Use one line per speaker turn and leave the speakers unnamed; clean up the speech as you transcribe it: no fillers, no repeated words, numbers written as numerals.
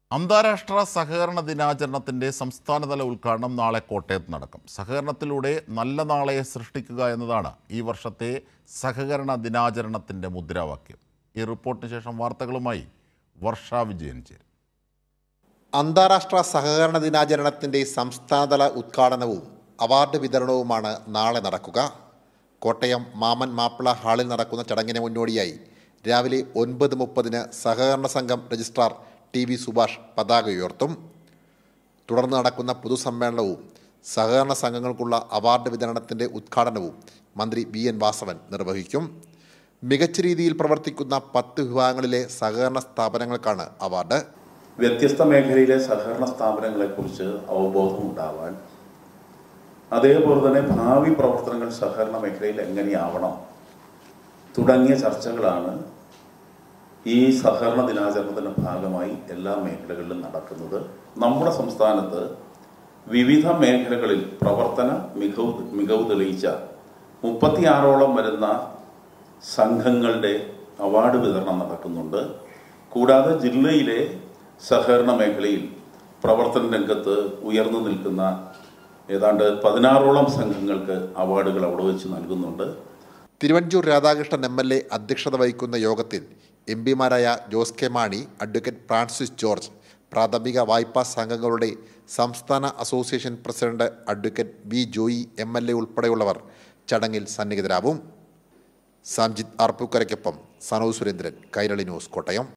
അന്താരാഷ്ട്ര സഹകരണ ദിനാചരണത്തിൻ്റെ സംസ്ഥാനതല ഉദ്ഘാടനം നാളെ കോട്ടയത്ത് നടക്കും. സഹകരണത്തിലൂടെ നല്ല നാളെ സൃഷ്ടിക്കുക എന്നതാണ് ഈ വർഷത്തെ സഹകരണ ദിനാചരണത്തിൻ്റെ മുദ്രാവാക്യം. ഈ റിപ്പോർട്ടിന് ശേഷം വാർത്തകളുമായി വർഷ വിജയൻ ചേരും.
അന്താരാഷ്ട്ര സഹകരണ ദിനാചരണത്തിൻ്റെ സംസ്ഥാനതല ഉദ്ഘാടനവും അവാർഡ് വിതരണവുമാണ് നാളെ നടക്കുക. കോട്ടയം മാമൻ മാപ്പിള ഹാളിൽ നടക്കുന്ന ചടങ്ങിന് മുന്നോടിയായി രാവിലെ 9:30 സഹകരണ സംഘം രജിസ്ട്രാർ TV സുഭാഷ് പതാക ഉയർത്തും. തുടർന്ന് നടക്കുന്ന പൊതുസമ്മേളനവും സഹകരണ സംഘങ്ങൾക്കുള്ള അവാർഡ് വിതരണത്തിൻ്റെ ഉദ്ഘാടനവും മന്ത്രി BN വാസവൻ നിർവഹിക്കും. മികച്ച രീതിയിൽ പ്രവർത്തിക്കുന്ന 10 വിഭാഗങ്ങളിലെ സഹകരണ സ്ഥാപനങ്ങൾക്കാണ് അവാർഡ്.
വ്യത്യസ്ത മേഖലയിലെ സഹകരണ സ്ഥാപനങ്ങളെക്കുറിച്ച് അവബോധം ഉണ്ടാവാൻ, അതേപോലെ തന്നെ ഭാവി പ്രവർത്തനങ്ങൾ സഹകരണ മേഖലയിൽ എങ്ങനെയാവണം തുടങ്ങിയ ചർച്ചകളാണ് ഈ സഹകരണ ദിനാചരണത്തിൻ്റെ ഭാഗമായി എല്ലാ മേഖലകളിലും നടക്കുന്നത്. നമ്മുടെ സംസ്ഥാനത്ത് വിവിധ മേഖലകളിൽ പ്രവർത്തന മികവ് തെളിയിച്ച 36ഓളം വരുന്ന സംഘങ്ങളുടെ അവാർഡ് വിതരണം നടക്കുന്നുണ്ട്. കൂടാതെ ജില്ലയിലെ സഹകരണ മേഖലയിൽ പ്രവർത്തന രംഗത്ത് ഉയർന്നു നിൽക്കുന്ന ഏതാണ്ട് 16ഓളം സംഘങ്ങൾക്ക് അവാർഡുകൾ അവിടെ വെച്ച് നൽകുന്നുണ്ട്.
തിരുവഞ്ചൂർ രാധാകൃഷ്ണൻ MLA അധ്യക്ഷത വഹിക്കുന്ന യോഗത്തിൽ MP-മാരായ ജോസ് കെ മാണി, അഡ്വക്കേറ്റ് ഫ്രാൻസിസ് ജോർജ്, പ്രാഥമിക വായ്പാ സംഘങ്ങളുടെ സംസ്ഥാന association president advocate B Joy MLA ഉൾപ്പെടെയുള്ളവർ ചടങ്ങിൽ സന്നിഹിതരാവും. സംജിത് ആർപ്പൂക്കരയ്ക്കൊപ്പം സനോജ് സുരേന്ദ്രൻ, കൈരളി ന്യൂസ്, കോട്ടയം.